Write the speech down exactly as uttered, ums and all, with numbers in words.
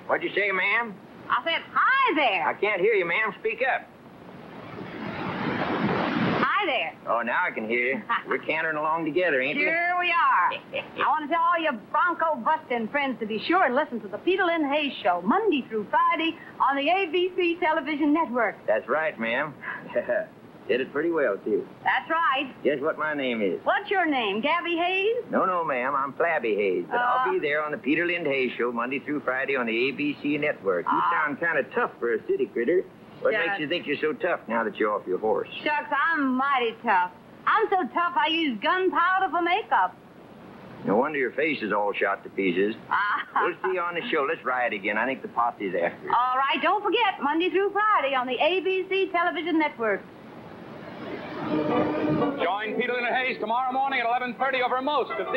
What'd you say, ma'am? I said, hi there. I can't hear you, ma'am. Speak up. Hi there. Oh, now I can hear you. We're cantering along together, ain't we? Sure we are. I want to tell all your bronco-busting friends to be sure and listen to the Peter Lynn Hayes Show, Monday through Friday on the A B C television network. That's right, ma'am. Did it pretty well, too. That's right. Guess what my name is? What's your name, Gabby Hayes? No, no, ma'am. I'm Flabby Hayes. But Uh, I'll be there on the Peter Lynn Hayes Show Monday through Friday on the A B C network. You Uh, sound kind of tough for a city critter. What Shucks. makes you think you're so tough now that you're off your horse? Shucks, I'm mighty tough. I'm so tough I use gunpowder for makeup. No wonder your face is all shot to pieces. Ah. We'll see you on the show. Let's ride again. I think the posse's after us. All right, don't forget, Monday through Friday on the A B C television network. Join Peter Lynn Hayes tomorrow morning at eleven thirty over most of